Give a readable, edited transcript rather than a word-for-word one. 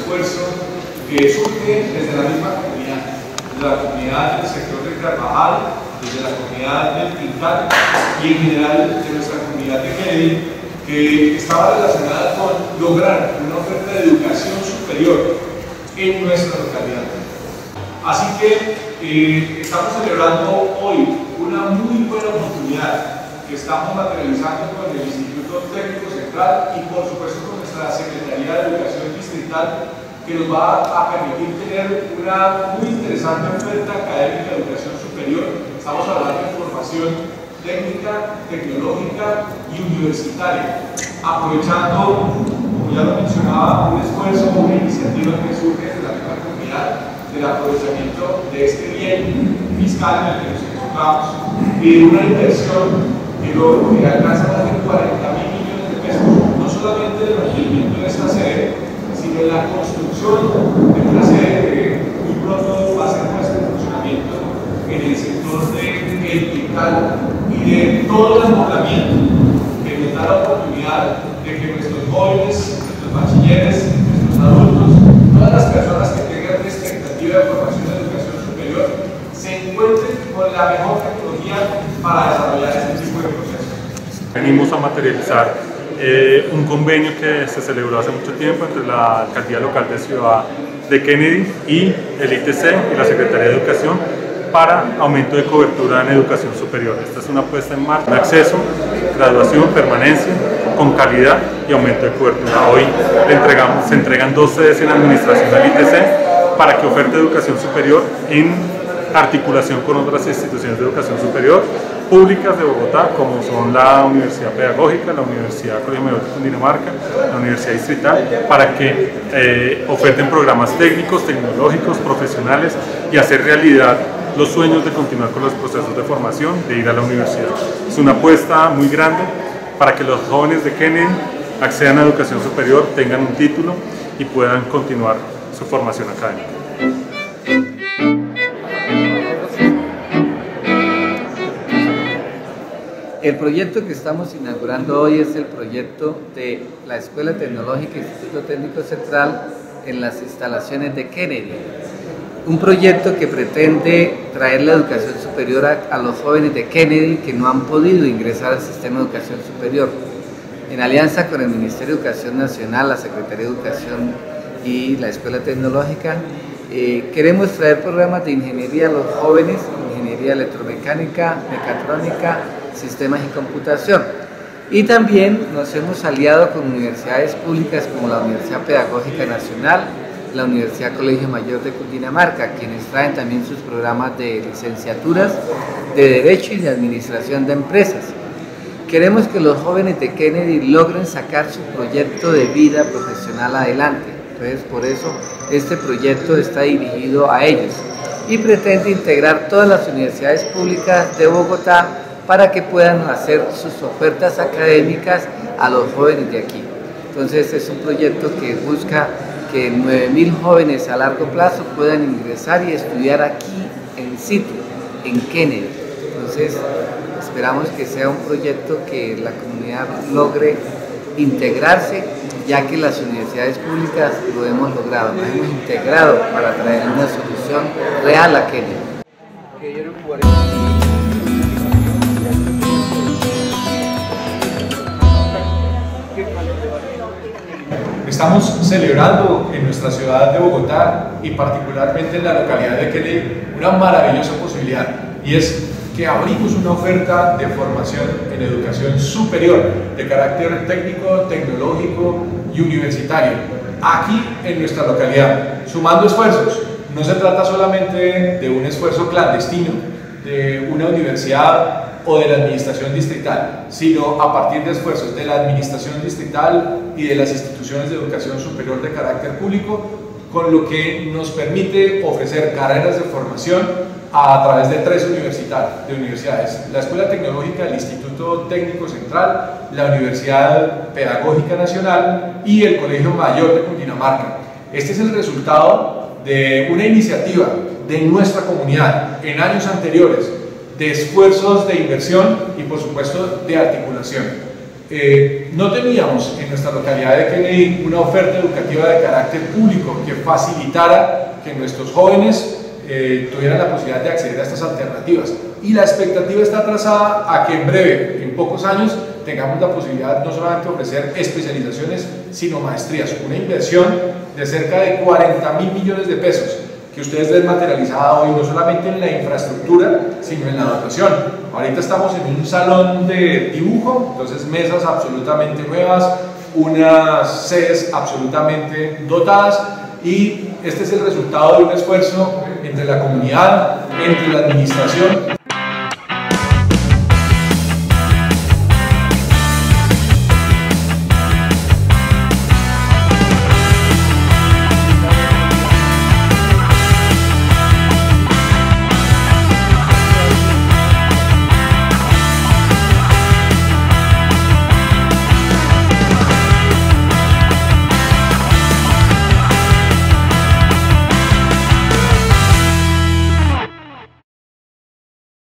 esfuerzo que surge desde la misma comunidad, de la comunidad del sector de Carvajal, desde la comunidad del Tintal y en general de nuestra comunidad de Kennedy, que estaba relacionada con lograr una oferta de educación superior en nuestra localidad. Así que estamos celebrando hoy una muy buena oportunidad que estamos materializando con el Instituto Técnico Central y por supuesto con nuestra Secretaría de Educación Distrital, que nos va a permitir tener una muy interesante oferta académica de educación superior. Estamos hablando de formación técnica, tecnológica y universitaria, aprovechando, como ya lo mencionaba, un esfuerzo, una iniciativa que surge desde la misma comunidad, del aprovechamiento de este bien fiscal en el que nos encontramos y de una inversión que alcanza más de 40.000 millones de pesos, no solamente en el mantenimiento de esta sede, sino en la construcción de una sede que muy pronto va a ser puesta en funcionamiento en el sector del Tintal y de todo el desmontamiento que nos da la oportunidad de que nuestros jóvenes, nuestros bachilleres, nuestros adultos, todas las personas que tengan una expectativa de formación de educación superior se encuentren con la mejor tecnología para desarrollar este tipo de procesos. Venimos a materializar un convenio que se celebró hace mucho tiempo entre la Alcaldía Local de Ciudad de Kennedy y el ITC y la Secretaría de Educación para aumento de cobertura en educación superior. Esta es una puesta en marcha de acceso, graduación, permanencia, con calidad y aumento de cobertura. Hoy se entregan 2 sedes en administración del ITC para que oferte educación superior en articulación con otras instituciones de educación superior públicas de Bogotá, como son la Universidad Pedagógica, la Universidad Colegio Mayor de Cundinamarca, la Universidad Distrital, para que oferten programas técnicos, tecnológicos, profesionales y hacer realidad los sueños de continuar con los procesos de formación, de ir a la universidad. Es una apuesta muy grande para que los jóvenes de Kennedy accedan a educación superior, tengan un título y puedan continuar su formación académica. El proyecto que estamos inaugurando hoy es el proyecto de la Escuela Tecnológica Instituto Técnico Central en las instalaciones de Kennedy. Un proyecto que pretende traer la educación superior a los jóvenes de Kennedy que no han podido ingresar al sistema de educación superior. En alianza con el Ministerio de Educación Nacional, la Secretaría de Educación y la Escuela Tecnológica, queremos traer programas de ingeniería a los jóvenes, ingeniería electromecánica, mecatrónica, sistemas y computación. Y también nos hemos aliado con universidades públicas como la Universidad Pedagógica Nacional, la Universidad Colegio Mayor de Cundinamarca, quienes traen también sus programas de licenciaturas de Derecho y de Administración de Empresas. Queremos que los jóvenes de Kennedy logren sacar su proyecto de vida profesional adelante. Entonces, por eso este proyecto está dirigido a ellos y pretende integrar todas las universidades públicas de Bogotá para que puedan hacer sus ofertas académicas a los jóvenes de aquí. Entonces es un proyecto que busca que 9.000 jóvenes a largo plazo puedan ingresar y estudiar aquí en sitio, en Kennedy. Entonces esperamos que sea un proyecto que la comunidad logre integrarse, ya que las universidades públicas lo hemos logrado, nos hemos integrado para traer una solución real a Kennedy. Estamos celebrando en nuestra ciudad de Bogotá y particularmente en la localidad de Kennedy una maravillosa posibilidad, y es que abrimos una oferta de formación en educación superior de carácter técnico, tecnológico y universitario aquí en nuestra localidad, sumando esfuerzos. No se trata solamente de un esfuerzo clandestino de una universidad o de la administración distrital, sino a partir de esfuerzos de la administración distrital y de las instituciones de educación superior de carácter público, con lo que nos permite ofrecer carreras de formación a través de 3 universidades: la Escuela Tecnológica del Instituto Técnico Central, la Universidad Pedagógica Nacional y el Colegio Mayor de Cundinamarca. Este es el resultado de una iniciativa de nuestra comunidad en años anteriores, de esfuerzos de inversión y por supuesto de articulación. No teníamos en nuestra localidad de Kennedy una oferta educativa de carácter público que facilitara que nuestros jóvenes tuvieran la posibilidad de acceder a estas alternativas, y la expectativa está trazada a que en breve, en pocos años, tengamos la posibilidad no solamente de ofrecer especializaciones, sino maestrías, una inversión de cerca de 40.000 millones de pesos que ustedes ven materializada hoy no solamente en la infraestructura, sino en la dotación. Ahorita estamos en un salón de dibujo, entonces mesas absolutamente nuevas, unas sedes absolutamente dotadas, y este es el resultado de un esfuerzo entre la comunidad, entre la administración